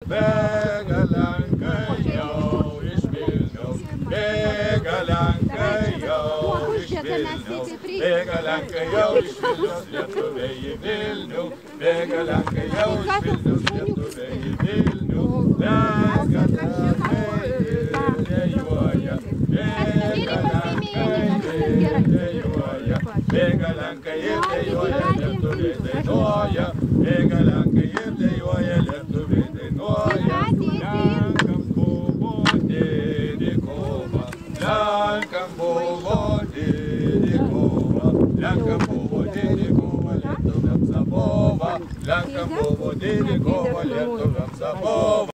bėga Lenkai jau iš Vilniaus, bėga Lenkai jau iš Vilniaus, bėga Lenkai jau iš Vilniaus, lietuviai į Vilnių, bėga Lenkai jau iš Vilniaus, lietuviai į Vilnių, bėga Lenkai ir dejuoja, bėga Lenkai ir dejuoja, bėga Lenkai ir dejuoja, lietuviai dainuoja, bėga Lenkai ir dejuoja, lietuviai dainuoja, Lenkam buvo didį kova, Lenkam buvo didį kova, Lenkam buvo didį kova, lietuviams apova, Lenkam buvo didį kova, lietuviams apova.